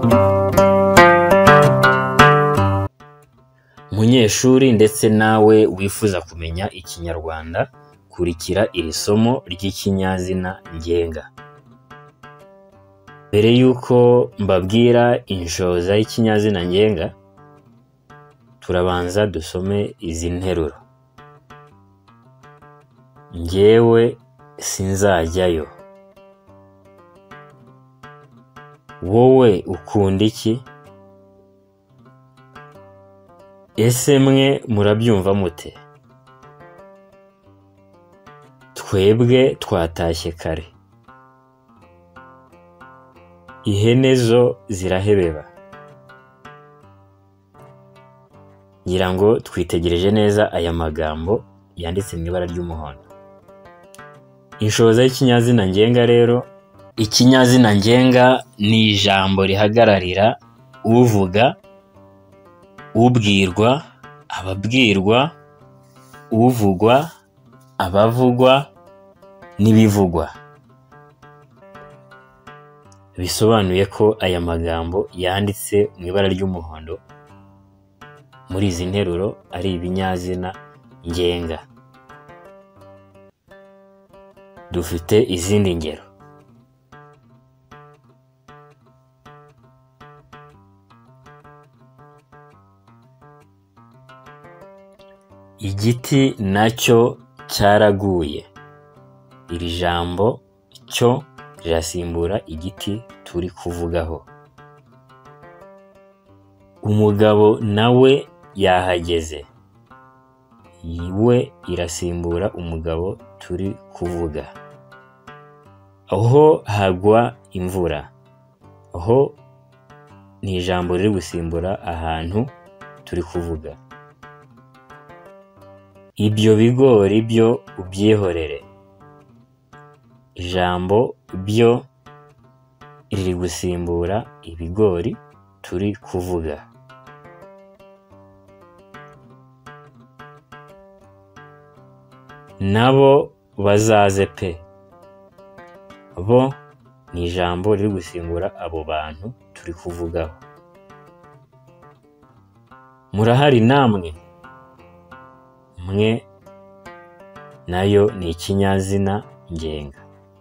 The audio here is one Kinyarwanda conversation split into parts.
Munyeshuri ndetse nawe wifuza kumenya Ikinyarwanda, kurikira iri somo ry'ikinyazina ngenga. Mbere yuko mbabwira inshoza y'ikinyazina ngenga, turabanza dusome izi nteruro. Njyewe sinzajyayo. Wowe ukunda iki? Ese mwe murabyumva mute? Twebwe twatashye kare. Ihene zo zirahebeba. Ngira ngo twitegereje neza aya magambo yanditse mu ibara ry'umuhondo. Inshoza y'ikinyazina ngenga rero, ikinyazina ngenga ni ijambo rihagararira uvuga, ubwirwa, ababwirwa, uvugwa, abavugwa n'ibivugwa. Bisobanuye ko aya magambo yanditse mu ibara ry'umuhondo muri izi nteruro ari ibinyazina ngenga. Dufite izindi ngero. Igiti nacyo cyaraguye. Iri jambo cyo rirasimbura igiti turi kuvugaho. Umugabo nawe yahageze. We irasimbura umugabo turi kuvuga. Aho hagwa imvura. Aho ni ijambo riri gusimbura ahantu turi kuvuga. Ibyo bigori byo ubyihorere. Ijambo byo riri gusimbura ibigori turi kuvuga. Nabo bazaze pe. Bo ni ijambo riri gusimbura abo bantu turi kuvugaho. Murahari namwe. Mwe nayo ni ikinyazina ngenga.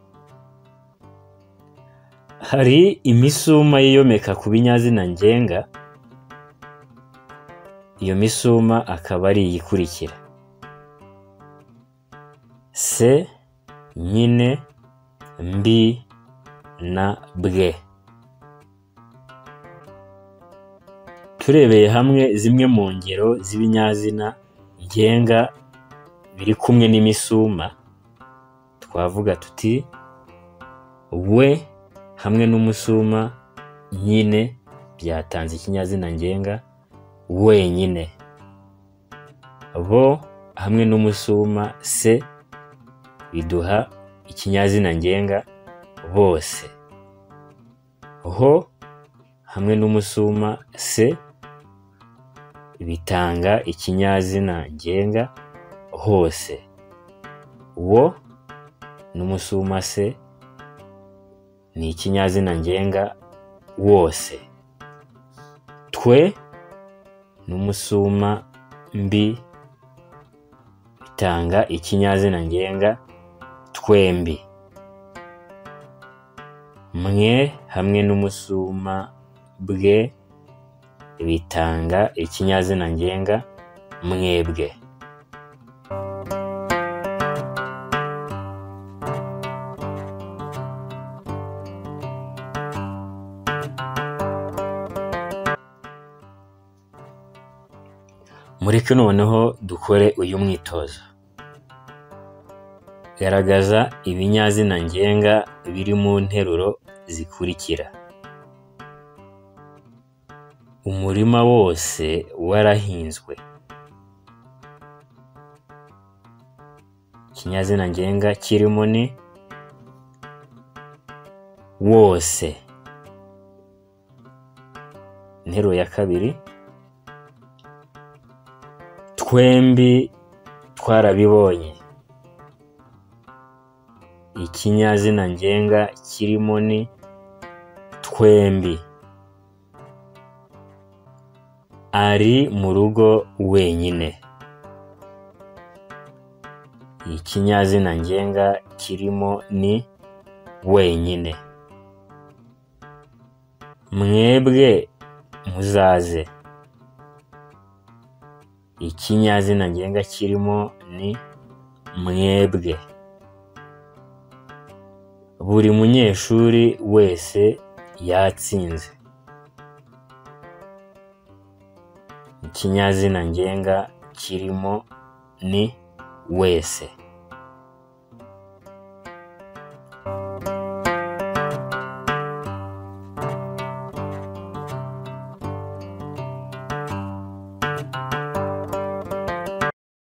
Hari imisuma yiyomeka ku binyazina ngenga. Iyo misuma akaba ari iyikurikira: se, nyine, mbi na bwe. Turebeye hamwe zimwe mu ngero z'ibinyazina ngenga biri kumwe n'imisuma, twavuga tuti we hamwe n'umusuma nyine byatanze ikinyazina ngenga wenyine. Bo hamwe n'umusuma se biduha ikinyazina ngenga bose. Ho hamwe n'umusuma se bitanga ikinyazina ngenga hose. Wo n'umusuma se ni ikinyazina ngenga wose. Twe n'umusuma mbi bitanga ikinyazina ngenga twembi. Mwe hamwe n'umusuma bwe bitanga ikinyazina ngenga mwebwe. Mureke noneho dukore uyu mwitozo. Garagaza ibinyazina ngenga biri mu nteruro zikurikira: umurima wose warahinzwe. Ikinyazina ngenga kirimo ni wose. Interuro ya kabiri: twembi twarabibonye. Ikinyazina ngenga kirimo ni twembi. ari mu rugo wenyine. Ikinyazina ngenga kirimo ni wenyine. Mwebwe muzaze. Ikinyazina ngenga kirimo ni mwebwe. Buri munyeshuri wese yatsinze. Ikinyazina ngenga kirimo ni wese.